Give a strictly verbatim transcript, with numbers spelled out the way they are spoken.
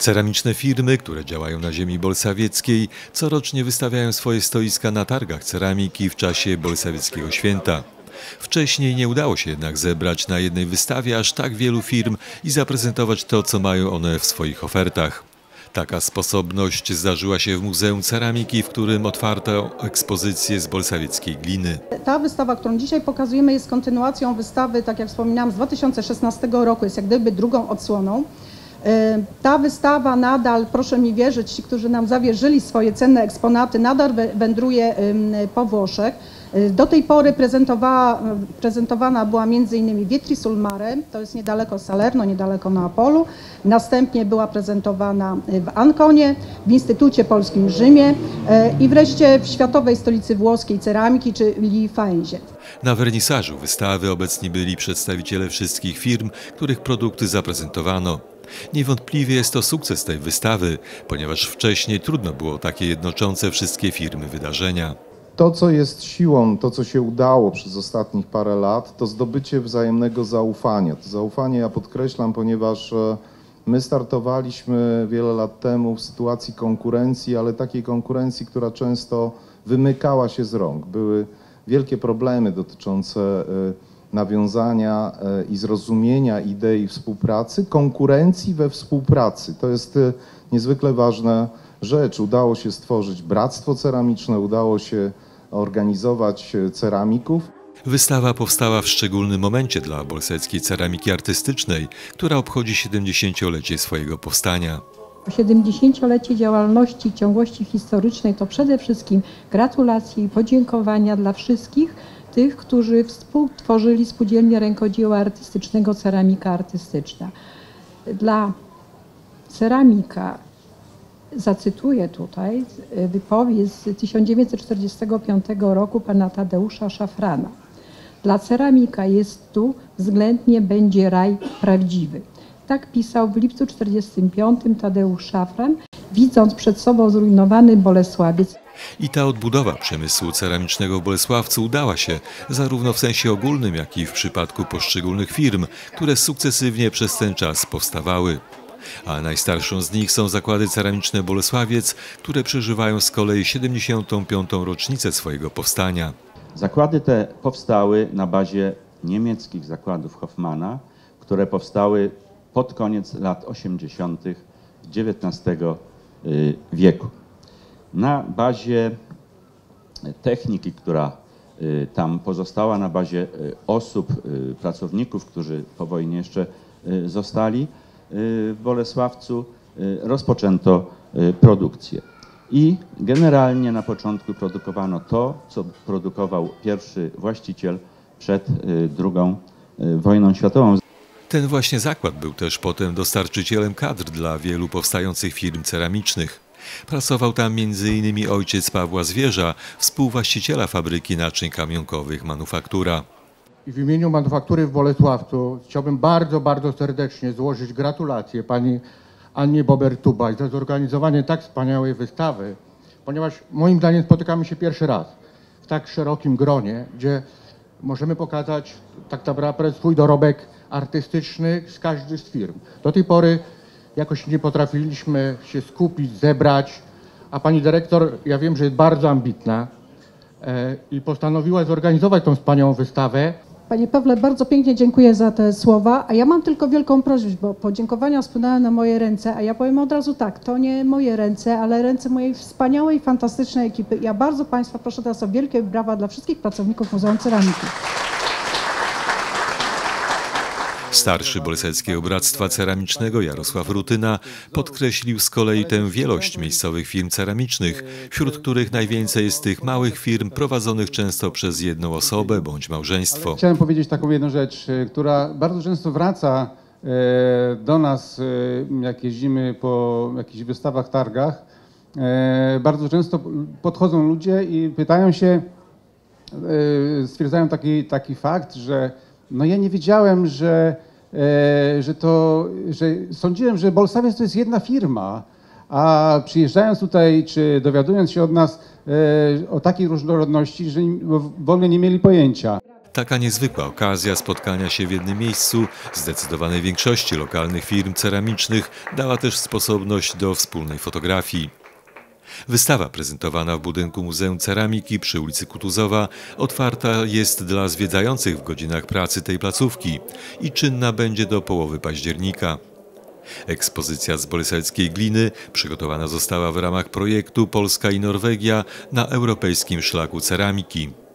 Ceramiczne firmy, które działają na ziemi bolsawieckiej, corocznie wystawiają swoje stoiska na targach ceramiki w czasie bolsawieckiego święta. Wcześniej nie udało się jednak zebrać na jednej wystawie aż tak wielu firm i zaprezentować to, co mają one w swoich ofertach. Taka sposobność zdarzyła się w Muzeum Ceramiki, w którym otwarto ekspozycję z bolsawieckiej gliny. Ta wystawa, którą dzisiaj pokazujemy, jest kontynuacją wystawy, tak jak wspominałam, z dwa tysiące szesnastego roku, jest jak gdyby drugą odsłoną. Ta wystawa nadal, proszę mi wierzyć, ci, którzy nam zawierzyli swoje cenne eksponaty, nadal wędruje po Włoszech. Do tej pory prezentowała, prezentowana była między innymi Vietri sul Mare, to jest niedaleko Salerno, niedaleko Neapolu. Następnie była prezentowana w Anconie, w Instytucie Polskim w Rzymie i wreszcie w Światowej Stolicy Włoskiej Ceramiki, czyli Faenzie. Na wernisażu wystawy obecni byli przedstawiciele wszystkich firm, których produkty zaprezentowano. Niewątpliwie jest to sukces tej wystawy, ponieważ wcześniej trudno było takie jednoczące wszystkie firmy wydarzenia. To, co jest siłą, to, co się udało przez ostatnich parę lat, to zdobycie wzajemnego zaufania. To zaufanie ja podkreślam, ponieważ my startowaliśmy wiele lat temu w sytuacji konkurencji, ale takiej konkurencji, która często wymykała się z rąk. Były wielkie problemy dotyczące nawiązania i zrozumienia idei współpracy, konkurencji we współpracy. To jest niezwykle ważna rzecz. Udało się stworzyć bractwo ceramiczne, udało się organizować ceramików. Wystawa powstała w szczególnym momencie dla bolsawickiej ceramiki artystycznej, która obchodzi siedemdziesięciolecie swojego powstania. siedemdziesięciolecie działalności ciągłości historycznej to przede wszystkim gratulacje i podziękowania dla wszystkich tych, którzy współtworzyli Spółdzielnię Rękodzieła Artystycznego Ceramika Artystyczna. Dla ceramika, zacytuję tutaj wypowiedź z tysiąc dziewięćset czterdziestego piątego roku pana Tadeusza Szafrana. Dla ceramika jest tu względnie będzie raj prawdziwy. Tak pisał w lipcu tysiąc dziewięćset czterdziestym piątym Tadeusz Szafran, widząc przed sobą zrujnowany Bolesławiec. I ta odbudowa przemysłu ceramicznego w Bolesławcu udała się, zarówno w sensie ogólnym, jak i w przypadku poszczególnych firm, które sukcesywnie przez ten czas powstawały. A najstarszą z nich są zakłady ceramiczne Bolesławiec, które przeżywają z kolei siedemdziesiątą piątą rocznicę swojego powstania. Zakłady te powstały na bazie niemieckich zakładów Hoffmana, które powstały pod koniec lat osiemdziesiątych dziewiętnastego wieku. Na bazie techniki, która tam pozostała, na bazie osób, pracowników, którzy po wojnie jeszcze zostali w Bolesławcu, rozpoczęto produkcję. I generalnie na początku produkowano to, co produkował pierwszy właściciel przed drugą wojną światową. Ten właśnie zakład był też potem dostarczycielem kadr dla wielu powstających firm ceramicznych. Pracował tam między innymi ojciec Pawła Zwierza, współwłaściciela fabryki naczyń kamionkowych Manufaktura. I w imieniu Manufaktury w Bolesławcu chciałbym bardzo, bardzo serdecznie złożyć gratulacje pani Annie Bober-Tubaj za zorganizowanie tak wspaniałej wystawy, ponieważ moim zdaniem spotykamy się pierwszy raz w tak szerokim gronie, gdzie możemy pokazać tak naprawdę swój dorobek artystyczny z każdej z firm. Do tej pory jakoś nie potrafiliśmy się skupić, zebrać, a pani dyrektor, ja wiem, że jest bardzo ambitna e, i postanowiła zorganizować tą wspaniałą wystawę. Panie Pawle, bardzo pięknie dziękuję za te słowa, a ja mam tylko wielką prośbę, bo podziękowania spłynęły na moje ręce, a ja powiem od razu tak, to nie moje ręce, ale ręce mojej wspaniałej, fantastycznej ekipy. Ja bardzo Państwa proszę teraz o wielkie brawa dla wszystkich pracowników Muzeum Ceramiki. Starszy Bolesławskiego Bractwa Ceramicznego Jarosław Rutyna podkreślił z kolei tę wielość miejscowych firm ceramicznych, wśród których najwięcej jest tych małych firm prowadzonych często przez jedną osobę bądź małżeństwo. Chciałem powiedzieć taką jedną rzecz, która bardzo często wraca do nas, jak jeździmy po jakichś wystawach, targach. Bardzo często podchodzą ludzie i pytają się, stwierdzają taki, taki fakt, że no ja nie wiedziałem, że, e, że to, że sądziłem, że Bolsawiec to jest jedna firma, a przyjeżdżając tutaj, czy dowiadując się od nas e, o takiej różnorodności, że w ogóle nie mieli pojęcia. Taka niezwykła okazja spotkania się w jednym miejscu zdecydowanej większości lokalnych firm ceramicznych dała też sposobność do wspólnej fotografii. Wystawa prezentowana w budynku Muzeum Ceramiki przy ulicy Kutuzowa otwarta jest dla zwiedzających w godzinach pracy tej placówki i czynna będzie do połowy października. Ekspozycja z bolesławskiej gliny przygotowana została w ramach projektu Polska i Norwegia na Europejskim Szlaku Ceramiki.